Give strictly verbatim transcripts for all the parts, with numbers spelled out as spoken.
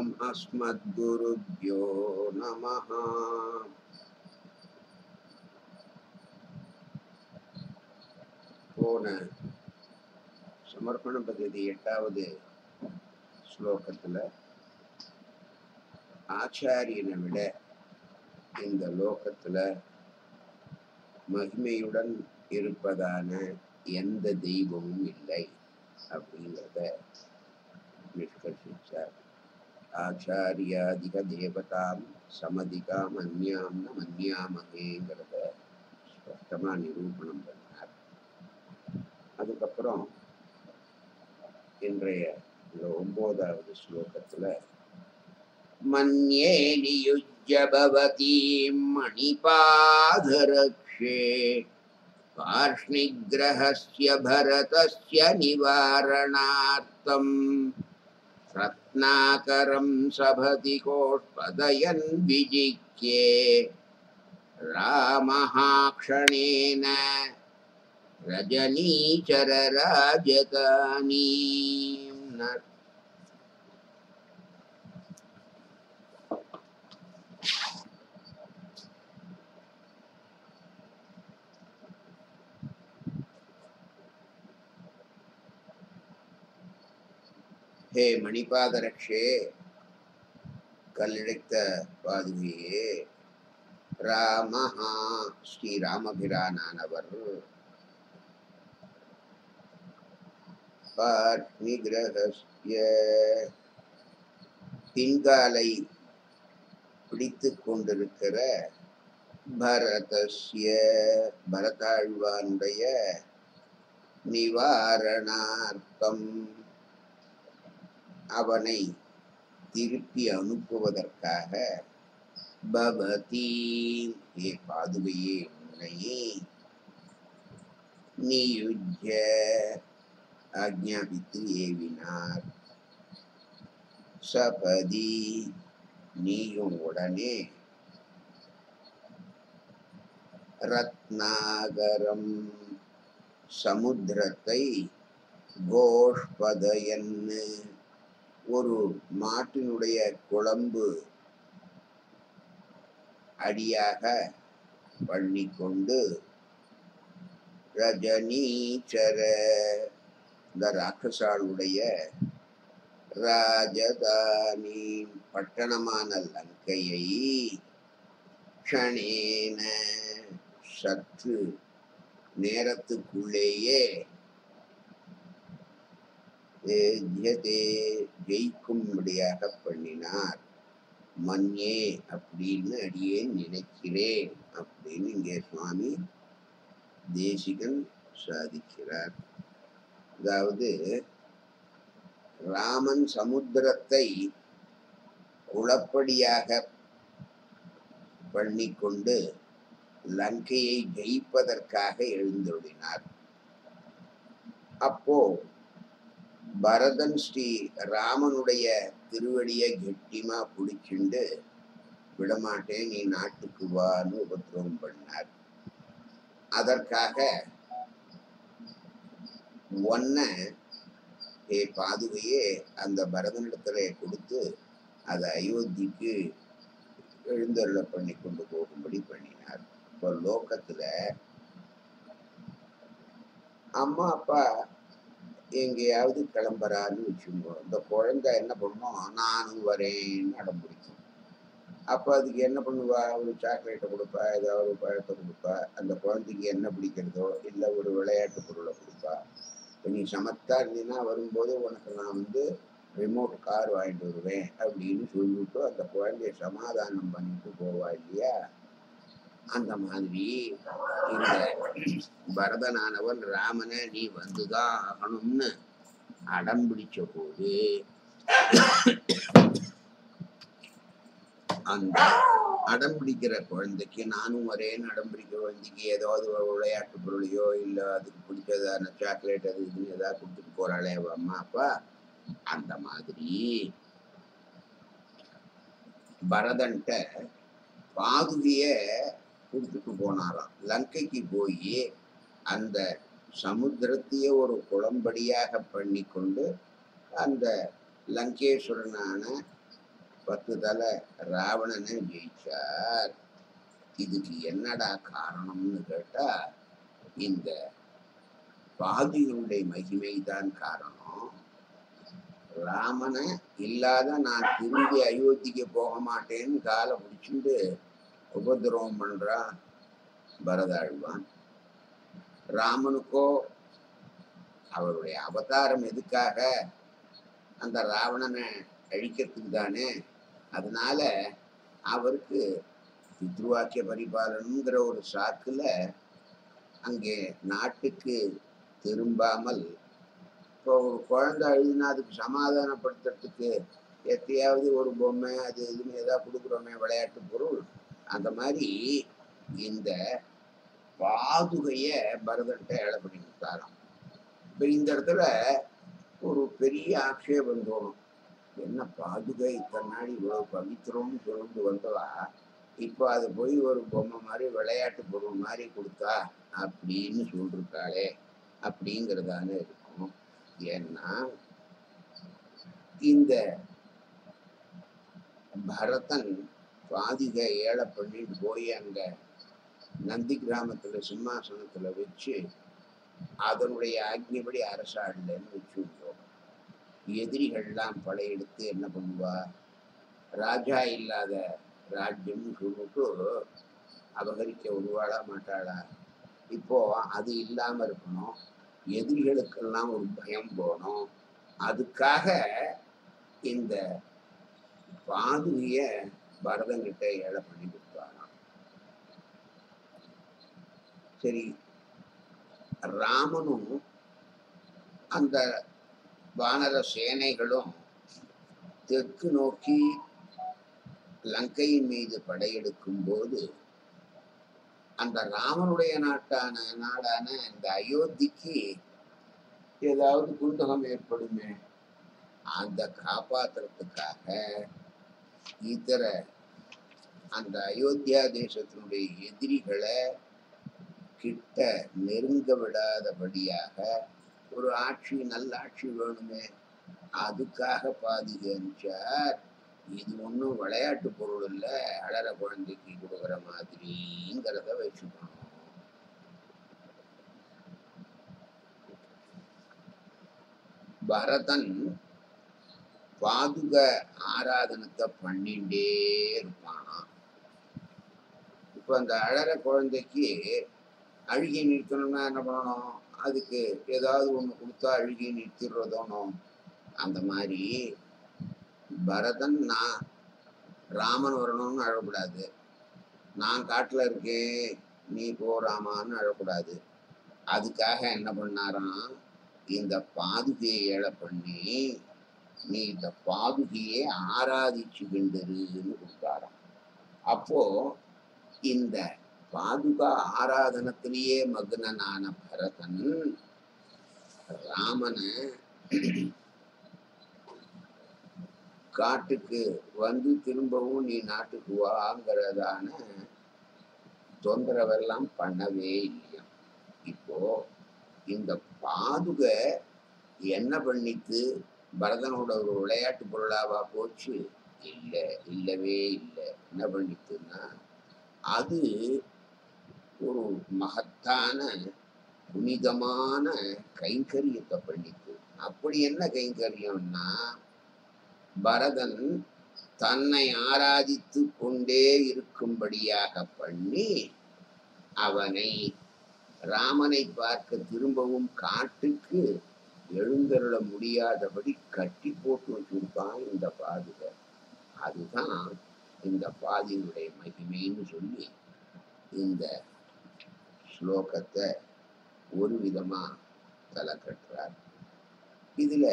ஓம் அஸ்மத்குருப்யோ நமஹ. போன சமர்ப்பண பദ്ധதி எட்டாவது ஸ்லோகத்துல ஆச்சாரியனை விட இந்த லோகத்துல மகிமையுடன் இருப்பதான எந்த தெய்வமும் இல்லை அப்படிங்கிறத நிஷ்கர்ஷிச்சார். ஆச்சாரியாதிக தேவதாம் சமதிகாம் அந்யாம் ந மன்யாமகேங்கிறத ஸ்பஷ்டமா நிரூபணம் பண்ணார். அதுக்கப்புறம் இன்றைய இந்த ஒன்பதாவது ஸ்லோகத்துல மன்யே நியுஜ்ய பவதீம் மணிபாதரக்ஷே பார்ஷ்ணிக்ரஹஸ்ய பரதஸ்ய நிவாரணார்த்தம் ரத்னாகரம் சபதி கோஷ்பதயன் விஜிக்யே ராமஹ க்ஷணேன ரஜனீச்சர ராஜதானீம். ஹே மணிபாதரக்ஷே, கல்லடைத்த பாதுகையே, ராமஹா ஸ்ரீராமபிரானானவர், பார்ஷ்ணிக்ரஹஸ்ய பின்காலை பிடித்துக் கொண்டிருக்கிற பரதஸ்ய பரதாழ்வானுடைய நிவாரணார்த்தம் அவனை திருப்பி அனுப்புவதற்காக பவதி ஏ பாதுகையே உன்னையே நியுஜ்ய ஆக்ஞாபித்து ஏவினார். சபதி நீயும் உடனே ரத்னாகரம் சமுத்திரத்தை கோஷ்பதயன் ஒரு மாட்டினுடைய குழம்பு அடியாக பண்ணிக்கொண்டு ரஜனீச்சர இந்த ராட்சசாளுடைய ராஜதானி பட்டணமான லங்கையை க்ஷணேன சற்று நேரத்துக்குள்ளேயே ஜெயிக்கும்படியாக பண்ணினார். மன்யே அப்படின்னு அடியே நினைக்கிறேன் அப்படின்னு இங்கே சுவாமி தேசிகன் சாதிக்கிறார். அதாவது ராமன் சமுத்திரத்தை குளப்படியாக பண்ணிக்கொண்டு லங்கையை ஜெயிப்பதற்காக எழுந்தொழினார். அப்போ பரதன் ஸ்ரீ ராமனுடைய திருவடியை கெட்டிமா பிடிச்சுண்டு விடமாட்டேன், நீ நாட்டுக்கு வான்னு உபத்திரவம் பண்ணார். அதற்காக ஒன்ன ஏ பாதுகையே அந்த பரதனிடத்துல கொடுத்து அதை அயோத்திக்கு எழுந்தருள பண்ணி கொண்டு போகும்படி பண்ணினார். இப்போ லோகத்துல அம்மா அப்பா எங்கேயாவது கிளம்புறான்னு வச்சுக்கோ, இந்த குழந்தை என்ன பண்ணும், நானும் வரேன்னு அடம் பிடிக்கும். அப்போ அதுக்கு என்ன பண்ணுவா, ஒரு சாக்லேட்டை கொடுப்பா, ஏதாவது ஒரு பழத்தை கொடுப்பா, அந்த குழந்தைக்கு என்ன பிடிக்கிறதோ இல்லை ஒரு விளையாட்டு பொருளை கொடுப்பா. இப்போ நீ சமத்தா இருந்தீங்கன்னா வரும்போது உனக்கு நான் வந்து ரிமோட் கார் வாங்கிட்டு வருவேன் அப்படின்னு சொல்லிவிட்டு அந்த குழந்தைய சமாதானம் பண்ணிட்டு போவா இல்லையா? அந்த மாதிரி இந்த பரதனானவன் ராமனை நீ வந்துதான் ஆகணும்னு அடம் பிடிச்ச போது அந்த அடம் பிடிக்கிற குழந்தைக்கு நானும் வரேன்னு அடம் பிடிக்கிற குழந்தைக்கு ஏதாவது ஒரு விளையாட்டு பொருளையோ இல்லை அதுக்கு பிடிச்சதான சாக்லேட் அது இதுன்னு ஏதாவது கொடுத்துட்டு போறாளே அம்மா அப்பா, அந்த மாதிரி பரதன்ட்ட பாதுகைய கொடுத்துட்டு போனாராம். லங்கைக்கு போய் அந்த சமுத்திரத்தையே ஒரு குளம்படியாக பண்ணி கொண்டு அந்த லங்கேஸ்வரனான பத்து தலை ராவணனை ஜெயிச்சார். இதுக்கு என்னடா காரணம்னு கேட்டா இந்த பாதிகளுடைய மகிமை தான் காரணம். ராமனை இல்லாத நான் திரும்பி அயோத்திக்கு போக மாட்டேன்னு காலை பிடிச்சிட்டு உபதிரவம் பண்றான் பரதாழ்வான். ராமனுக்கோ அவருடைய அவதாரம் எதுக்காக? அந்த ராவணனை அழிக்கிறதுக்கு தானே. அதனால அவருக்கு பித்ருவாக்கிய பரிபாலனங்கிற ஒரு சாக்குல அங்கே நாட்டுக்கு திரும்பாமல், இப்போ ஒரு குழந்தை அழுதுனா அதுக்கு சமாதானப்படுத்துறதுக்கு எத்தையாவது ஒரு பொம்மை அது இதுன்னு ஏதாவது கொடுக்குறோமே விளையாட்டு பொருள், அந்த மாதிரி இந்த பாதுகைய பரதன்ட்ட ஏழை பண்ணி கொடுத்தாராம். இப்போ இந்த இடத்துல ஒரு பெரிய ஆட்சேபம் தோணும். என்ன பாதுகை இத்தனை நாள் இவ்வளவு பவித்திரம்னு சொல்லிட்டு வந்தவா இப்போ அதை போய் ஒரு பொம்மை மாதிரி விளையாட்டு பொருள் மாதிரி கொடுத்தா அப்படின்னு சொல்லிருக்காளே அப்படிங்கிறதான இருக்கும். ஏன்னா இந்த பரதன் பாதிகை ஏழை பண்ணிட்டு போய் அங்க நந்தி கிராமத்துல சிம்மாசனத்துல வச்சு அதனுடைய ஆக்னிபடி அரசாடலன்னு வச்சுருந்தோம். எதிரிகள்லாம் படையெடுத்து என்ன பண்ணுவா, ராஜா இல்லாத ராஜ்யம்னு சொல்லிட்டு அபகரிக்க உருவாளா மாட்டாளா? இப்போ அது இல்லாம இருக்கணும், எதிரிகளுக்கெல்லாம் ஒரு பயம் போகணும். அதுக்காக இந்த பாதுகைய பரதங்கிட்ட ஏழை பண்ணி கொடுத்தாராம். சரி, ராமனும் அந்த வானர சேனைகளும் தெற்கு நோக்கி லங்கையின் மீது படையெடுக்கும் போது அந்த ராமனுடைய நாட்டான நாடான இந்த அயோத்திக்கு ஏதாவது குந்தகம் ஏற்படுமே, அந்த காப்பாற்றுறதுக்காக இதர அந்த அயோத்தியா தேசத்தினுடைய எதிரிகளை கிட்ட நெருங்க விடாதபடியாக ஒரு ஆட்சி, நல்ல ஆட்சி வேணுமே, அதுக்காக பாதிகை அனுப்பிச்சார். இது ஒன்றும் விளையாட்டு பொருள் இல்லை, அழற குழந்தைக்கு கொடுக்குற மாதிரிங்கிறத வச்சுக்கணும். பரதன் பாதுக ஆராதனத்தை பண்ணிட்டே இருப்பானா. இப்ப அந்த அழற குழந்தைக்கு அழுகி நிறுத்தணும்னா என்ன பண்ணணும்? அதுக்கு ஏதாவது ஒண்ணு கொடுத்தா அழுகி நிறுத்திடுறதோனும். அந்த மாதிரி பரதன் நான் ராமன் வரணும்னு அழக்கூடாது, நான் காட்டுல இருக்கேன் நீ போ ராமான்னு அழக்கூடாது. அதுக்காக என்ன பண்ணாராம், இந்த பாதுகையை ஏழை பண்ணி நீ இந்த பாதுகையை ஆராதிச்சுக்கிண்டுருன்னு கொடுத்தாராம். அப்போ இந்த பாதுகா ஆராதனத்திலேயே மக்னனான பரதன் ராமனை காட்டுக்கு வந்து திரும்பவும் நீ நாட்டுக்கு வாங்கிறதான தொந்தரவெல்லாம் பண்ணவே இல்லையா. இப்போ இந்த பாதுகை என்ன பண்ணித்து, பரதனோட ஒரு விளையாட்டு பொருளாவா போச்சு? இல்லை, இல்லவே இல்லை. என்ன பண்ணித்துன்னா அது ஒரு மகத்தான புனிதமான கைங்கரியத்தை பண்ணித்து. அப்படி என்ன கைங்கரியம்னா, பரதன் தன்னை ஆராதித்து கொண்டே இருக்கும்படியாக பண்ணி அவனை ராமனை பார்க்க திரும்பவும் காட்டுக்கு எழுந்தருள முடியாதபடி கட்டி போட்டு வச்சிருக்கான் இந்த பாதுகை. அதுதான் இந்த பாதியினுடைய மகிமைன்னு சொல்லி இந்த ஸ்லோகத்தை ஒரு விதமா தலை கட்டுறார். இதுல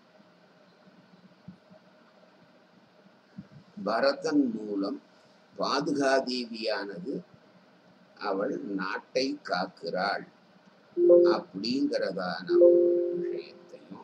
பரதன் மூலம் பாதுகாதேவியானது அவள் நாட்டை காக்கிறாள் அப்படிங்கிறதான விஷயத்தையும்,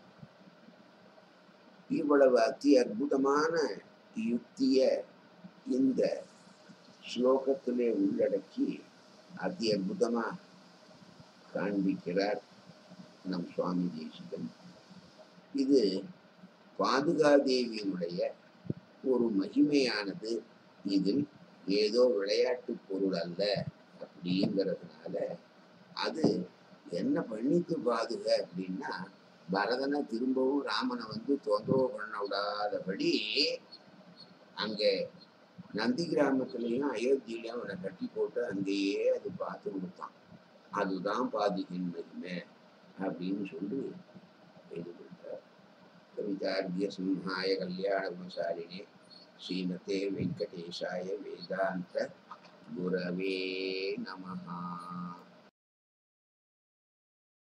இவ்வளவு அதி அற்புதமான யுக்திய இந்த ஸ்லோகத்திலே உள்ளடக்கி அதி அற்புதமா காண்பிக்கிறார் நம் சுவாமி தேசிகன். இது பாதுகாதேவியினுடைய ஒரு மகிமையானது இதில் ஏதோ விளையாட்டு பொருள் அல்ல அப்படிங்கிறதுனால அது என்ன பண்ணிட்டு பாதுக அப்படின்னா பரதனை திரும்பவும் ராமனை வந்து தொந்தரவு பண்ண விடாதபடி அங்கே நந்தி கிராமத்திலையும் அயோத்தியிலையும் அவனை கட்டி போட்டு அங்கேயே அது பார்த்து கொடுத்தான். அதுதான் பாதுகின் மகிமை அப்படின்னு சொல்லி இது கொடுத்தார். கவிதார்கிய சிம்ஹாய கல்யாண குணசாலினே ஸ்ரீமதே வெங்கடேஷாய வேதாந்த குரவே நமஹா.